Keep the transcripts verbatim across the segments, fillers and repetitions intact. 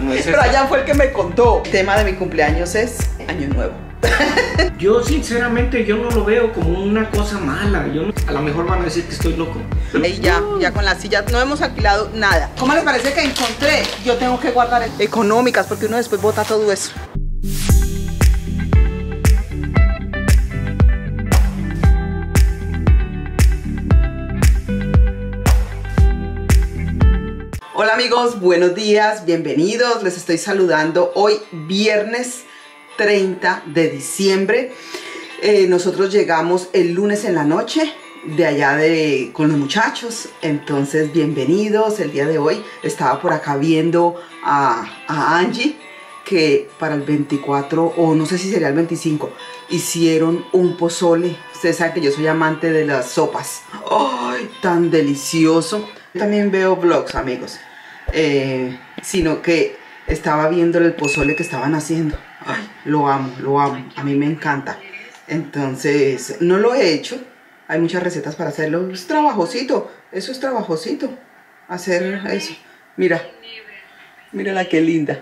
no es eso. Pero allá fue el que me contó. El tema de mi cumpleaños es Año Nuevo. Yo sinceramente yo no lo veo como una cosa mala. Yo no, a lo mejor van a decir que estoy loco. Y ya, ya con la silla no hemos alquilado nada. ¿Cómo les parece que encontré? Yo tengo que guardar económicas porque uno después bota todo eso. Hola amigos, buenos días, bienvenidos. Les estoy saludando hoy viernes treinta de diciembre. Eh, nosotros llegamos el lunes en la noche de allá de, con los muchachos. Entonces bienvenidos. El día de hoy estaba por acá viendo a, a Angie que para el veinticuatro o no sé si sería el veinticinco hicieron un pozole. Ustedes saben que yo soy amante de las sopas. ¡Ay, tan delicioso! También veo vlogs, amigos, eh, sino que estaba viendo el pozole que estaban haciendo. Ay, lo amo, lo amo, a mí me encanta. Entonces, no lo he hecho. Hay muchas recetas para hacerlo. Es trabajosito, eso es trabajosito, hacer eso. Mira, mírala qué linda.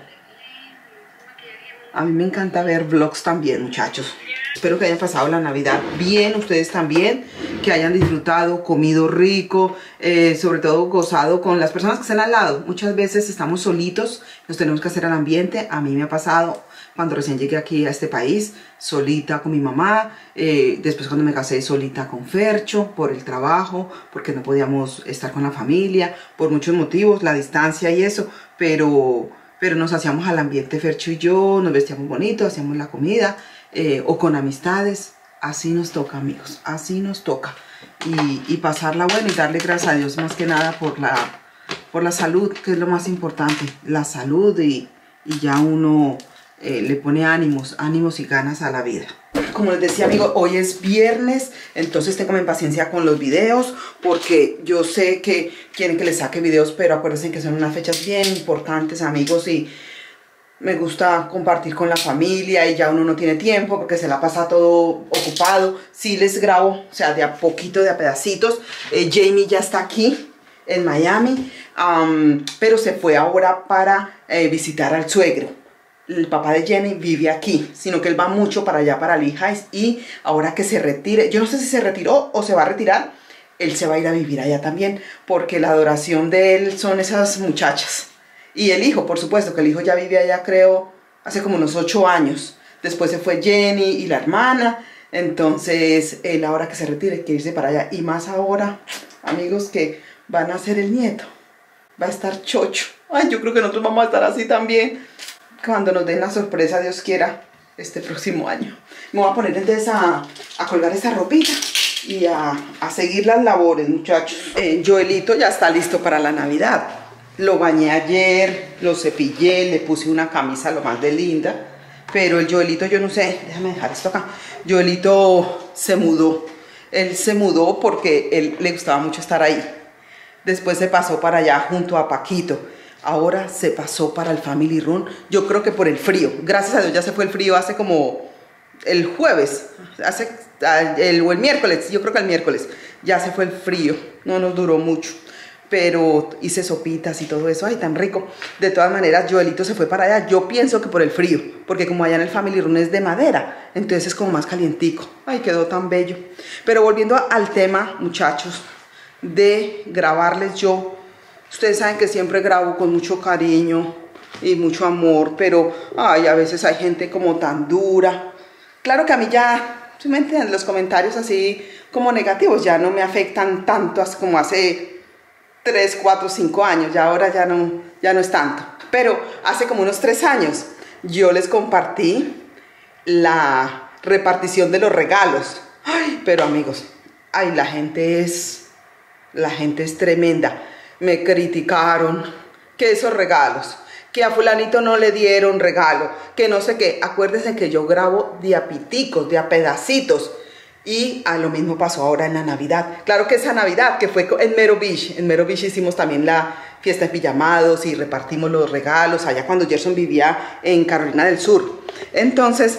A mí me encanta ver vlogs también, muchachos. Espero que hayan pasado la Navidad bien, ustedes también, que hayan disfrutado, comido rico, eh, sobre todo gozado con las personas que están al lado. Muchas veces estamos solitos, nos tenemos que hacer al ambiente. A mí me ha pasado cuando recién llegué aquí a este país, solita con mi mamá, eh, después cuando me casé solita con Fercho, por el trabajo, porque no podíamos estar con la familia, por muchos motivos, la distancia y eso, pero... pero nos hacíamos al ambiente Fercho y yo, nos vestíamos bonito, hacíamos la comida, eh, o con amistades. Así nos toca, amigos, así nos toca. Y, y pasarla buena y darle gracias a Dios más que nada por la, por la salud, que es lo más importante, la salud, y, y ya uno eh, le pone ánimos, ánimos y ganas a la vida. Como les decía, amigos, hoy es viernes, entonces tengan paciencia con los videos, porque yo sé que quieren que les saque videos, pero acuérdense que son unas fechas bien importantes, amigos, y me gusta compartir con la familia y ya uno no tiene tiempo porque se la pasa todo ocupado. Sí les grabo, o sea, de a poquito, de a pedacitos. Eh, Jamie ya está aquí en Miami, um, pero se fue ahora para eh, visitar al suegro. El papá de Jenny vive aquí, sino que él va mucho para allá, para Lehighs, y ahora que se retire, yo no sé si se retiró o se va a retirar, él se va a ir a vivir allá también, porque la adoración de él son esas muchachas. Y el hijo, por supuesto, que el hijo ya vive allá, creo, hace como unos ocho años. Después se fue Jenny y la hermana, entonces él ahora que se retire quiere irse para allá. Y más ahora, amigos, que van a ser el nieto, va a estar chocho. Ay, yo creo que nosotros vamos a estar así también, cuando nos den la sorpresa, Dios quiera, este próximo año. Me voy a poner entonces a, a colgar esa ropita y a, a seguir las labores, muchachos. Eh, Joelito ya está listo para la Navidad. Lo bañé ayer, lo cepillé, le puse una camisa lo más de linda. Pero el Joelito, yo no sé, déjame dejar esto acá. Joelito se mudó. Él se mudó porque él le gustaba mucho estar ahí. Después se pasó para allá junto a Paquito. Ahora se pasó para el Family Room, yo creo que por el frío. Gracias a Dios ya se fue el frío hace como el jueves, hace, el, o el miércoles, yo creo que el miércoles. Ya se fue el frío, no nos duró mucho. Pero hice sopitas y todo eso, ay, tan rico. De todas maneras, Joelito se fue para allá, yo pienso que por el frío, porque como allá en el Family Room es de madera, entonces es como más calientico. Ay, quedó tan bello. Pero volviendo al tema, muchachos, de grabarles yo. Ustedes saben que siempre grabo con mucho cariño y mucho amor, pero ay, a veces hay gente como tan dura. Claro que a mí ya, ¿sí me entienden? Los comentarios así como negativos ya no me afectan tanto como hace tres, cuatro, cinco años. Ya ahora ya no, ya no es tanto. Pero hace como unos tres años yo les compartí la repartición de los regalos. Ay, pero amigos, ay, la gente es, la gente es tremenda. Me criticaron que esos regalos, que a fulanito no le dieron regalo, que no sé qué. Acuérdense que yo grabo de a piticos, de a pedacitos. Y a lo mismo pasó ahora en la Navidad. Claro que esa Navidad que fue en Mero Beach, en Mero Beach hicimos también la fiesta en pijamados y repartimos los regalos, allá cuando Gerson vivía en Carolina del Sur. Entonces,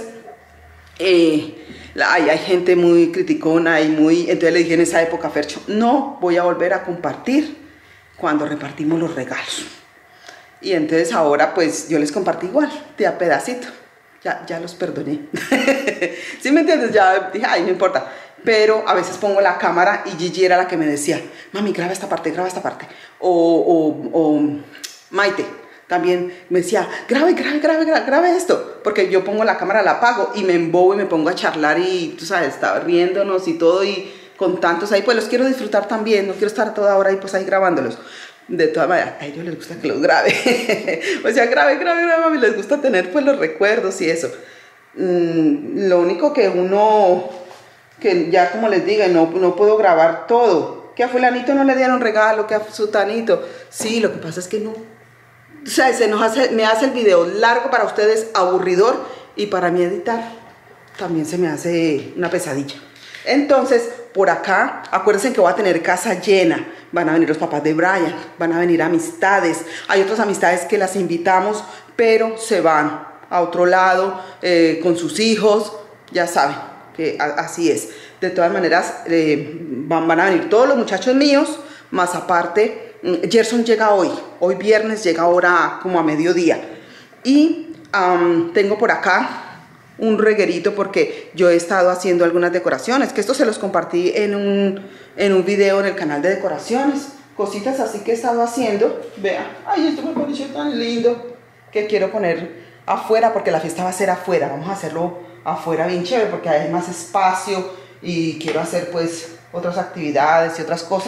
eh, hay, hay gente muy criticona y muy... Entonces le dije en esa época a Fercho, no voy a volver a compartir cuando repartimos los regalos. Y entonces ahora pues yo les compartí igual, de a pedacito. Ya, ya los perdoné. ¿Sí me entiendes? Ya dije, ay, no importa. Pero a veces pongo la cámara y Gigi era la que me decía, mami, graba esta parte, graba esta parte. O, o, o Maite también me decía, grabe, grabe, grabe, grabe, grabe esto. Porque yo pongo la cámara, la apago y me embobo y me pongo a charlar y, tú sabes, estaba riéndonos y todo. Y con tantos ahí, pues los quiero disfrutar también. No quiero estar toda hora ahí, pues ahí grabándolos. De todas maneras, a ellos les gusta que los grabe. O sea, grabe, grabe, grabe, mami. Les gusta tener pues los recuerdos y eso. Mm, lo único que uno, que ya como les digo, no, no puedo grabar todo. Que a fulanito no le dieron regalo, que a sutanito. Sí, lo que pasa es que no. O sea, se nos hace, me hace el video largo para ustedes, aburridor. Y para mí editar también se me hace una pesadilla. Entonces, por acá, acuérdense que voy a tener casa llena. Van a venir los papás de Brian, van a venir amistades. Hay otras amistades que las invitamos, pero se van a otro lado eh, con sus hijos. Ya saben que a, así es. De todas maneras, eh, van, van a venir todos los muchachos míos, más aparte, Gerson llega hoy. Hoy viernes llega ahora como a mediodía. Y um, tengo por acá un reguerito porque yo he estado haciendo algunas decoraciones, que esto se los compartí en un, en un video en el canal de decoraciones, cositas así que he estado haciendo. Vean, ay, esto me pareció tan lindo que quiero poner afuera porque la fiesta va a ser afuera. Vamos a hacerlo afuera bien chévere porque hay más espacio y quiero hacer pues otras actividades y otras cosas.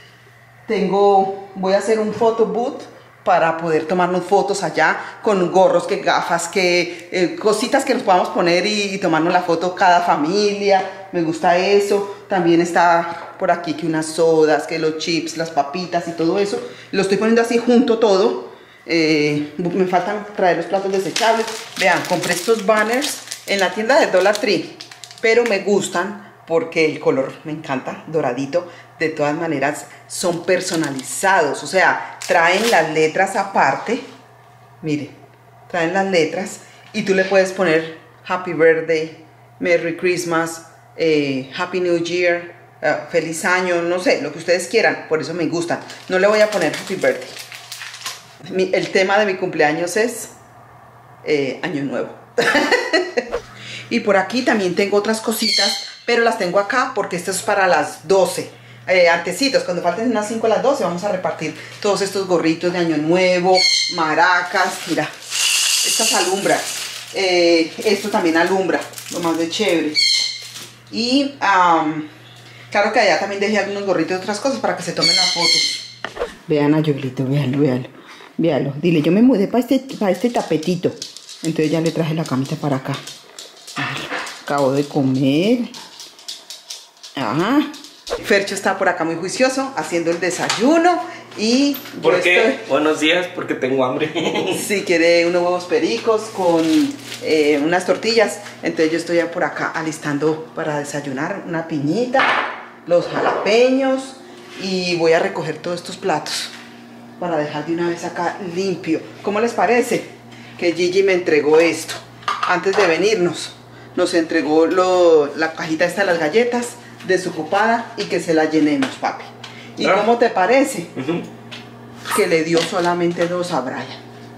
Tengo, voy a hacer un photo booth para poder tomarnos fotos allá con gorros, que gafas, que eh, cositas que nos podamos poner y, y tomarnos la foto cada familia. Me gusta eso. También está por aquí que unas sodas, que los chips, las papitas y todo eso. Lo estoy poniendo así junto todo. Eh, me faltan traer los platos desechables. Vean, compré estos banners en la tienda de Dollar Tree, pero me gustan porque el color me encanta, doradito. De todas maneras son personalizados, o sea, traen las letras aparte. Mire, traen las letras y tú le puedes poner Happy Birthday, Merry Christmas, eh, Happy New Year, uh, Feliz Año, no sé, lo que ustedes quieran. Por eso me gustan. No le voy a poner Happy Birthday. Mi, el tema de mi cumpleaños es eh, Año Nuevo. Y por aquí también tengo otras cositas, pero las tengo acá porque esto es para las doce. Eh, antecitos, cuando falten unas cinco a las doce vamos a repartir todos estos gorritos de Año Nuevo, maracas. Mira, estas alumbran. Eh, esto también alumbra, lo más de chévere. Y um, claro que allá también dejé algunos gorritos de otras cosas para que se tomen las fotos. Vean a Yoglito, véanlo, véanlo, véanlo. Dile, yo me mudé para este, para este tapetito. Entonces ya le traje la camita para acá. Ay, acabo de comer. Ajá. Fercho está por acá muy juicioso haciendo el desayuno y ¿por qué? Estoy... Buenos días, porque tengo hambre. Si quiere unos huevos pericos con eh, unas tortillas. Entonces yo estoy por acá alistando para desayunar una piñita, los jalapeños y voy a recoger todos estos platos para dejar de una vez acá limpio. ¿Cómo les parece? Que Gigi me entregó esto antes de venirnos. Nos entregó lo, la cajita esta de las galletas desocupada y que se la llenemos, papi. ¿Y ah. cómo te parece? Uh-huh. Que le dio solamente dos a Brian.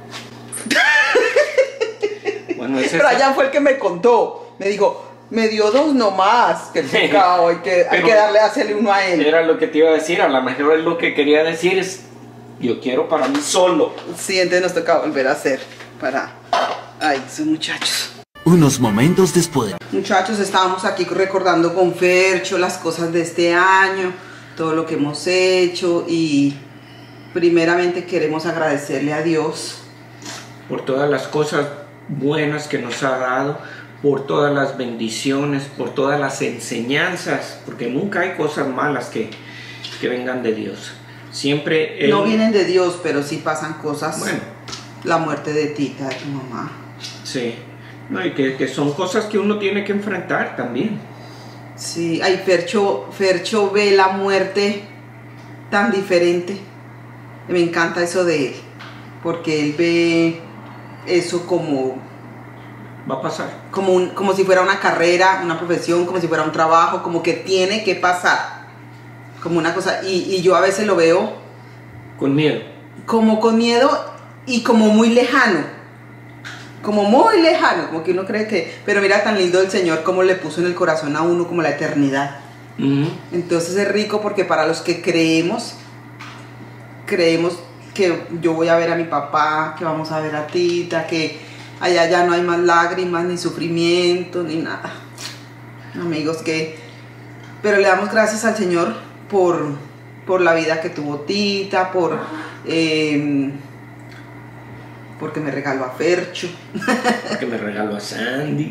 Bueno, ese Brian fue el que me contó. Me dijo, me dio dos nomás. Que el pecado, hay que, hay que darle, hacerle uno a él. Era lo que te iba a decir. A lo mejor es lo que quería decir es, yo quiero para mí solo. Sí, entonces nos toca volver a hacer para... Ay, esos muchachos. Unos momentos después. Muchachos, estábamos aquí recordando con Fercho las cosas de este año, todo lo que hemos hecho y primeramente queremos agradecerle a Dios por todas las cosas buenas que nos ha dado, por todas las bendiciones, por todas las enseñanzas, porque nunca hay cosas malas que, que vengan de Dios. Siempre él... No vienen de Dios, pero sí pasan cosas. Bueno, la muerte de Tita, de tu mamá. Sí. No, y que, que son cosas que uno tiene que enfrentar también. Sí, ay, Fercho, Fercho ve la muerte tan diferente. Me encanta eso de él, porque él ve eso como... Va a pasar. Como, un, como si fuera una carrera, una profesión, como si fuera un trabajo, como que tiene que pasar. Como una cosa, y, y yo a veces lo veo... Con miedo. Como con miedo y como muy lejano, como muy lejano, como que uno cree que, pero mira tan lindo el Señor como le puso en el corazón a uno como la eternidad. Uh-huh. Entonces es rico porque para los que creemos, creemos que yo voy a ver a mi papá, que vamos a ver a Tita, que allá ya no hay más lágrimas, ni sufrimiento, ni nada. Amigos, que... Pero le damos gracias al Señor por, por la vida que tuvo Tita, por... Eh, porque me regaló a Fercho. Porque me regaló a Sandy.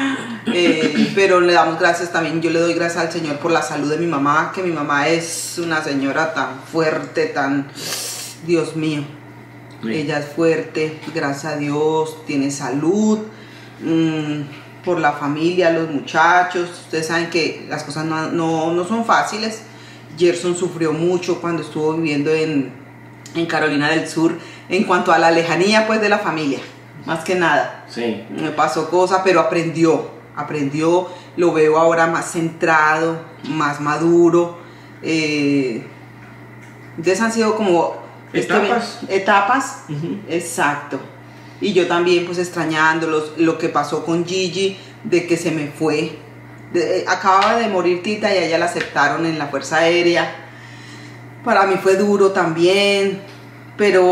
Eh, pero le damos gracias también, yo le doy gracias al Señor por la salud de mi mamá, que mi mamá es una señora tan fuerte, tan... Dios mío, sí. Ella es fuerte, gracias a Dios, tiene salud, mmm, por la familia, los muchachos. Ustedes saben que las cosas no, no, no son fáciles. Gerson sufrió mucho cuando estuvo viviendo en, en Carolina del Sur, en cuanto a la lejanía pues de la familia, más que nada. Sí. Me pasó cosas, pero aprendió, aprendió, lo veo ahora más centrado, más maduro. Eh, entonces han sido como... Etapas. Este, etapas, uh-huh. Exacto. Y yo también pues extrañándolos, lo que pasó con Gigi, de que se me fue. De, acababa de morir Tita y a ella la aceptaron en la Fuerza Aérea. Para mí fue duro también, pero,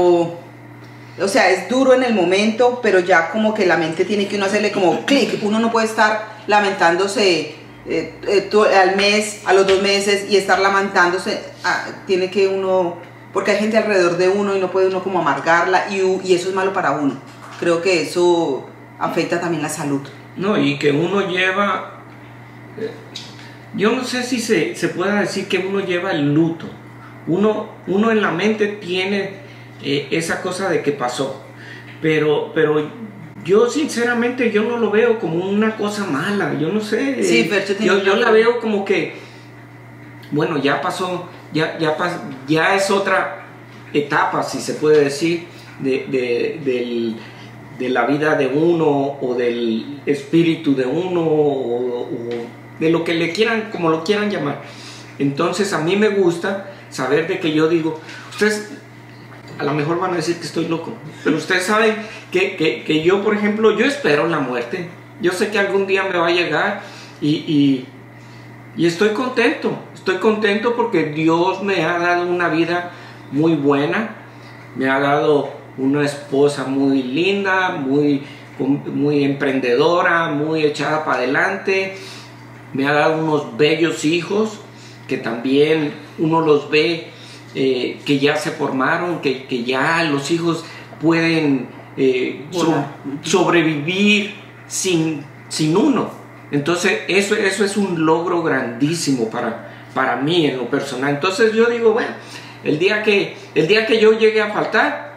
o sea, es duro en el momento, pero ya como que la mente tiene que uno hacerle como clic. Uno no puede estar lamentándose eh, eh, al mes, a los dos meses y estar lamentándose. Ah, tiene que uno... Porque hay gente alrededor de uno y no puede uno como amargarla y, y eso es malo para uno. Creo que eso afecta también la salud. No, y que uno lleva... Eh, yo no sé si se, se pueda decir que uno lleva el luto. Uno, uno en la mente tiene eh, esa cosa de que pasó. Pero, pero yo sinceramente yo no lo veo como una cosa mala. Yo no sé. Sí, eh, pero yo, yo la veo como que... Bueno, ya pasó... Ya, ya, ya es otra etapa, si se puede decir, de, de, del, de la vida de uno o del espíritu de uno o, o de lo que le quieran, como lo quieran llamar. Entonces a mí me gusta saber de que yo digo, ustedes a lo mejor van a decir que estoy loco, pero ustedes saben que, que, que yo, por ejemplo, yo espero la muerte. Yo sé que algún día me va a llegar y, y, y estoy contento. Estoy contento porque Dios me ha dado una vida muy buena, me ha dado una esposa muy linda, muy, muy emprendedora, muy echada para adelante, me ha dado unos bellos hijos que también uno los ve eh, que ya se formaron, que, que ya los hijos pueden eh, so, sobrevivir sin, sin uno. Entonces eso, eso es un logro grandísimo para para mí en lo personal. Entonces yo digo, bueno, el día que, el día que yo llegue a faltar,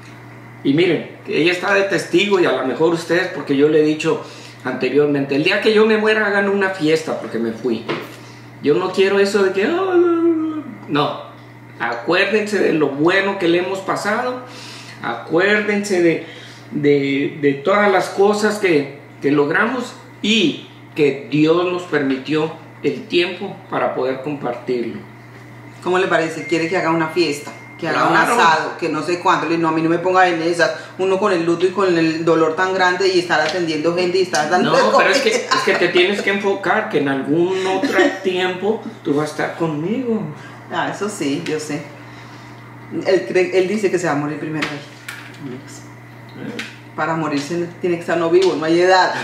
y miren, ella está de testigo y a lo mejor ustedes, porque yo le he dicho anteriormente, el día que yo me muera hagan una fiesta porque me fui. Yo no quiero eso de que, oh, no, acuérdense de lo bueno que le hemos pasado, acuérdense de, de, de todas las cosas que, que logramos y que Dios nos permitió el tiempo para poder compartirlo. ¿Cómo le parece? ¿Quiere que haga una fiesta? Que haga Claro. un asado, que no sé cuánto. No, a mí no me ponga en esas. Uno con el luto y con el dolor tan grande y estar atendiendo gente y estar dando... No, pero es que, es que te tienes que enfocar que en algún otro tiempo tú vas a estar conmigo. Ah, eso sí, yo sé. Él, cree, él dice que se va a morir primero. Para morirse tiene que estar no vivo, no hay edad.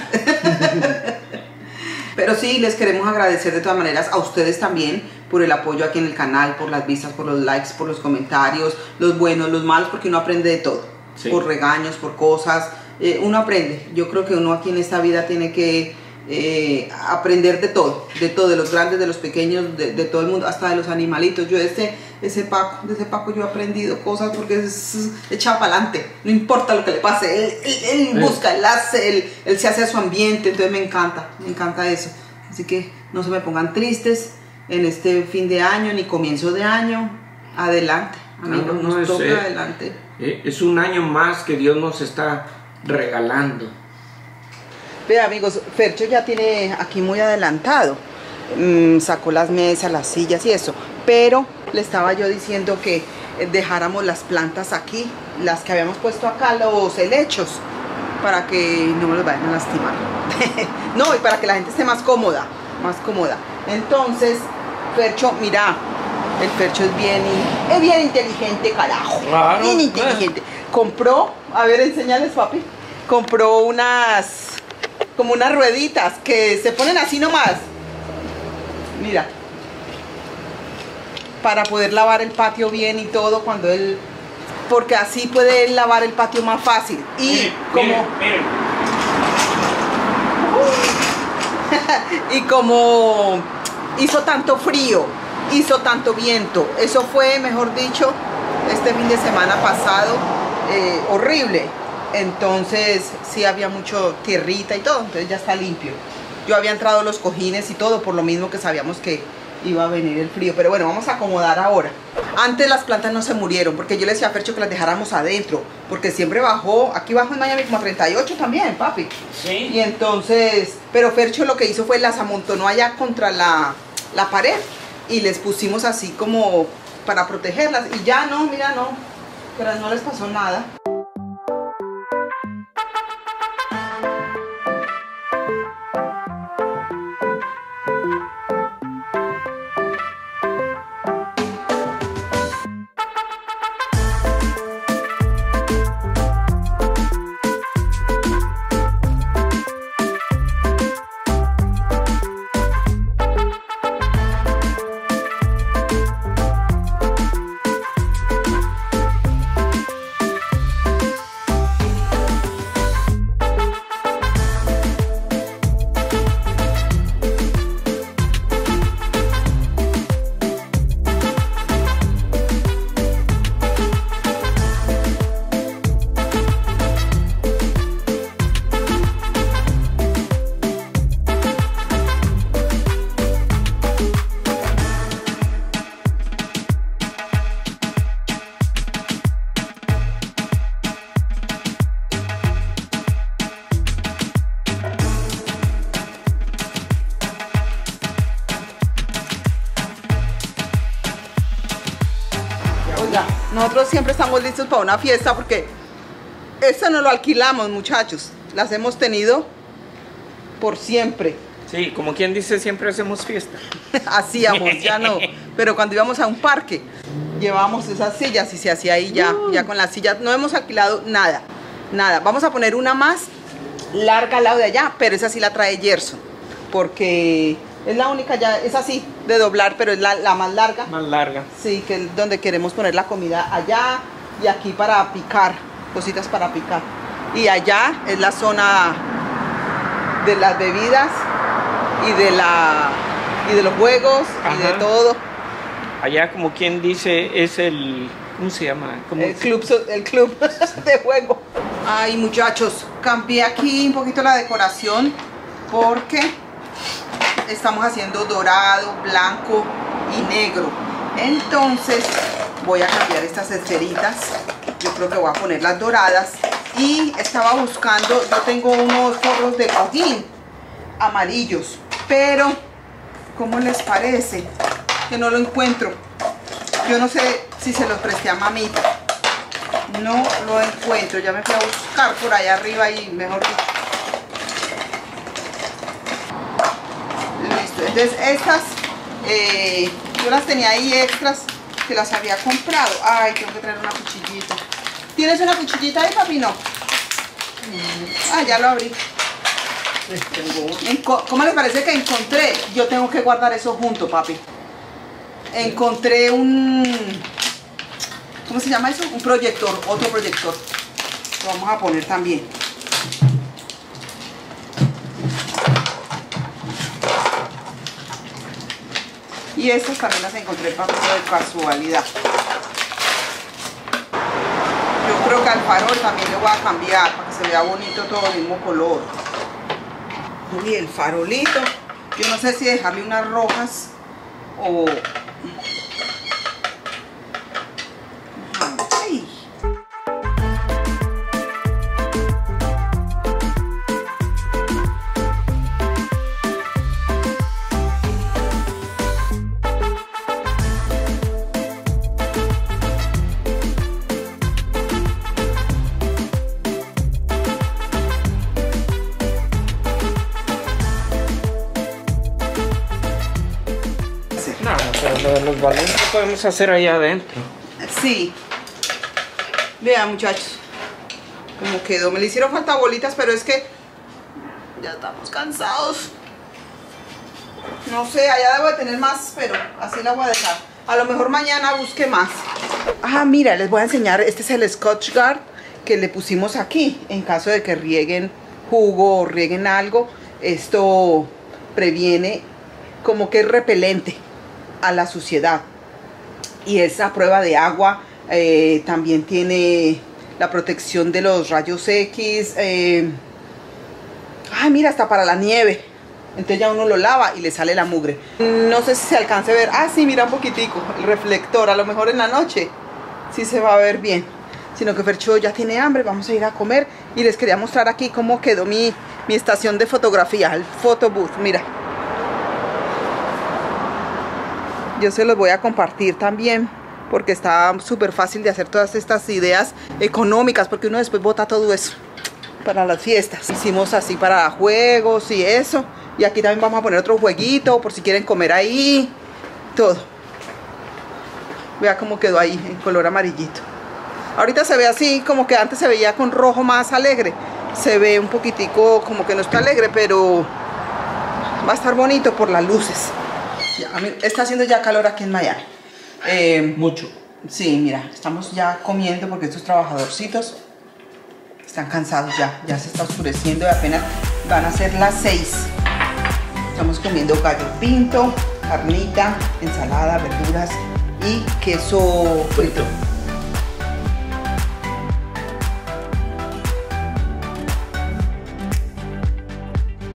Pero sí, les queremos agradecer de todas maneras a ustedes también por el apoyo aquí en el canal, por las vistas, por los likes, por los comentarios, los buenos, los malos, porque uno aprende de todo. Sí. Por regaños, por cosas, eh, uno aprende. Yo creo que uno aquí en esta vida tiene que eh, aprender de todo, de todo, de los grandes, de los pequeños, de, de todo el mundo, hasta de los animalitos. Yo de ese, ese Paco, de ese Paco yo he aprendido cosas porque es, es echado para adelante, no importa lo que le pase, él, él, él busca, él hace, él, él se hace a su ambiente, entonces me encanta, me encanta eso. Así que no se me pongan tristes en este fin de año ni comienzo de año, adelante, amigos, no, no, no, nos toca eh, adelante. Es un año más que Dios nos está regalando. Vean, amigos, Fercho ya tiene aquí muy adelantado, mm, sacó las mesas, las sillas y eso, pero le estaba yo diciendo que dejáramos las plantas aquí, las que habíamos puesto acá, los helechos, para que no me los vayan a lastimar. No, y para que la gente esté más cómoda, más cómoda. Entonces, Fercho, mira, el Fercho es bien, es bien inteligente, carajo. Claro, bien inteligente. Compró, a ver, enséñales, papi. Compró unas, como unas rueditas que se ponen así nomás. Mira. Para poder lavar el patio bien y todo cuando él, porque así puede él lavar el patio más fácil. Y miren, como miren, miren. y como hizo tanto frío, hizo tanto viento, eso fue, mejor dicho, este fin de semana pasado, eh, horrible. Entonces sí había mucho tierrita y todo, entonces ya está limpio. Yo había entrado los cojines y todo, por lo mismo que sabíamos que iba a venir el frío. Pero bueno, vamos a acomodar ahora. Antes las plantas no se murieron, porque yo le decía a Fercho que las dejáramos adentro, porque siempre bajó, aquí bajó en Miami como a treinta y ocho también, papi. Sí. Y entonces, pero Fercho lo que hizo fue las amontonó allá contra la, la pared y les pusimos así como para protegerlas. Y ya no, mira, no, pero no les pasó nada. Oiga, nosotros siempre estamos listos para una fiesta porque esto no lo alquilamos, muchachos. Las hemos tenido por siempre. Sí, como quien dice, siempre hacemos fiesta. Hacíamos, ya no. Pero cuando íbamos a un parque, llevábamos esas sillas y se hacía ahí ya, uh. ya con las sillas. No hemos alquilado nada, nada. Vamos a poner una más larga al lado de allá, pero esa sí la trae Gerson, porque es la única ya, es así de doblar, pero es la, la más larga. Más larga. Sí, que es donde queremos poner la comida allá y aquí para picar, cositas para picar. Y allá es la zona de las bebidas y de la y de los juegos. Ajá. Y de todo. Allá, como quien dice, es el, ¿cómo se llama? ¿Cómo el club, el club de juego. Ay, muchachos, cambié aquí un poquito la decoración porque estamos haciendo dorado, blanco y negro. Entonces voy a cambiar estas esferitas. Yo creo que voy a poner las doradas. Y estaba buscando, yo tengo unos forros de cojín amarillos, pero ¿cómo les parece? Que no lo encuentro. Yo no sé si se los presté a mamita. No lo encuentro. Ya me fui a buscar por allá arriba y mejor dicho. Listo. Entonces estas eh, yo las tenía ahí extras que las había comprado. Ay, tengo que traer una cuchillita. ¿Tienes una cuchillita ahí, papi? No. Ah, ya lo abrí. ¿Cómo les parece que encontré? Yo tengo que guardar eso junto, papi. Encontré un... ¿Cómo se llama eso? Un proyector, otro proyector. Lo vamos a poner también. Y estas también las encontré, papi, de casualidad. Yo creo que al farol también le voy a cambiar para que se vea bonito todo el mismo color. Y el farolito, yo no sé si dejarle unas rojas o... Ay. Lo de los balones lo podemos hacer allá adentro. Sí. Vean, muchachos. Como quedó. Me le hicieron falta bolitas, pero es que ya estamos cansados. No sé, allá debo de tener más, pero así la voy a dejar. A lo mejor mañana busque más. Ah, mira, les voy a enseñar. Este es el Scotch Guard que le pusimos aquí. En caso de que rieguen jugo o rieguen algo, esto previene, como que es repelente a la suciedad. Y esa prueba de agua eh, también tiene la protección de los rayos X. Eh, ay, mira, hasta para la nieve. Entonces ya uno lo lava y le sale la mugre. No sé si se alcance a ver. Ah, sí, mira un poquitico el reflector. A lo mejor en la noche sí se va a ver bien. Sino que Fercho ya tiene hambre. Vamos a ir a comer. Y les quería mostrar aquí cómo quedó mi, mi estación de fotografía. El photo booth, mira. Yo se los voy a compartir también, porque está súper fácil de hacer todas estas ideas económicas, porque uno después bota todo eso para las fiestas. Hicimos así para juegos y eso. Y aquí también vamos a poner otro jueguito por si quieren comer ahí. Todo. Vea cómo quedó ahí en color amarillito. Ahorita se ve así, como que antes se veía con rojo más alegre. Se ve un poquitico como que no está alegre, pero va a estar bonito por las luces. Ya, a mí, está haciendo ya calor aquí en Miami. Eh, Mucho. Sí, mira, estamos ya comiendo porque estos trabajadorcitos están cansados ya. Ya se está oscureciendo y apenas van a ser las seis. Estamos comiendo gallo pinto, carnita, ensalada, verduras y queso frito.